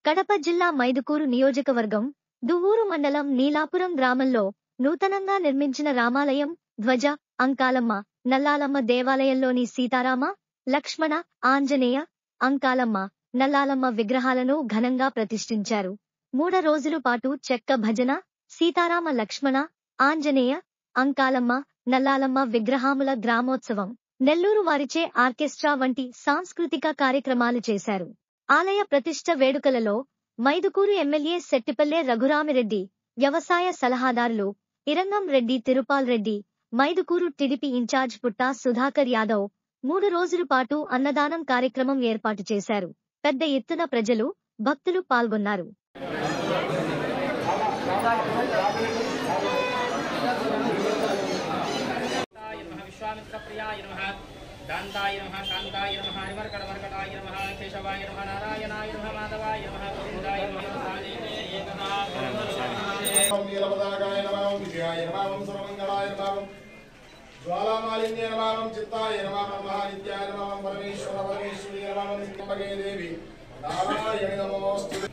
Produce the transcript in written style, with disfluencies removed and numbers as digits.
కడప జిల్లా మైదుకూరు నియోజకవర్గం దువ్వూరు మండలం నీలాపురం గ్రామంలో నూతనంగా నిర్మించిన రామాలయం, ధ్వజ, అంకాలమ్మ, నల్లాలమ్మ దేవాలయంలోని సీతారామ, లక్ష్మణ, ఆంజనేయ, అంకాలమ్మ, నల్లాలమ్మ విగ్రహాలను ఘనంగా ప్రతిష్ఠించారు. 3 రోజుల పాటు చెక్క భజన, సీతారామ, లక్ష్మణ, ఆంజనేయ, అంకాలమ్మ, నల్లాలమ్మ విగ్రహాముల గ్రామోత్సవం, నెల్లూరు వారిచే ఆర్కెస్ట్రా వంటి సాంస్కృతిక కార్యక్రమాలు చేశారు. ఆలయ ప్రతిష్ఠ వేడుకలలో మైదుకూరు ఎమ్మెల్యే శెట్టిపల్లె రఘురామిరెడ్డి, వ్యవసాయ సలహాదారులు ఇరంగం రెడ్డి, తిరుపాల్ రెడ్డి, మైదుకూరు టీడీపీ ఇన్ఛార్జ్ పుట్టా సుధాకర్ యాదవ్ 3 రోజుల పాటు అన్నదానం కార్యక్రమం ఏర్పాటు చేశారు. పెద్ద ఎత్తున ప్రజలు, భక్తులు పాల్గొన్నారు. दान्ताय नमः, कान्ताय नमः, निमर्कटमर्कटाय नमः, केशवाय नमः, नारायणाय नमः, माधवाय नमः, गोविन्दाय नमः, सालेते एकदा नीलपताकाय नमः, विजयाय नमः, सर्वमङ्गलाय नमः, ज्वालामालिन्ये नमः, चित्ताय नमः, महानित्याय नमः, परमेश्वर परमेश्वरी नमः, नित्यम्बके देवी नारायणि नमोस्तुते।